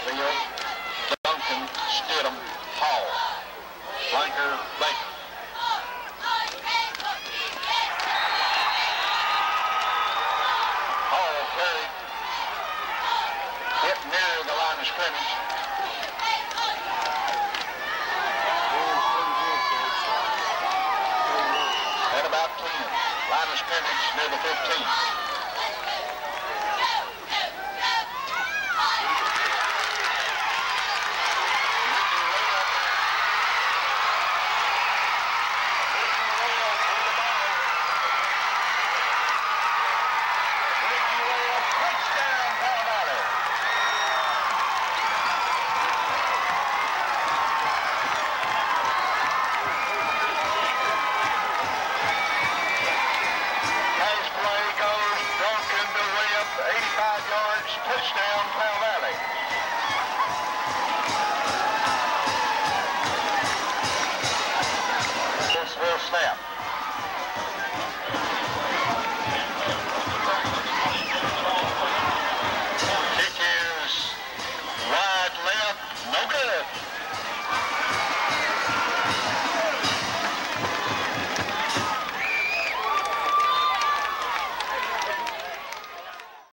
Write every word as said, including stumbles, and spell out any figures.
Field, Duncan, Stidham, Hall, flanker, Baker. Hall carried, hit near the line of scrimmage. At about ten, line of scrimmage near the fifteen.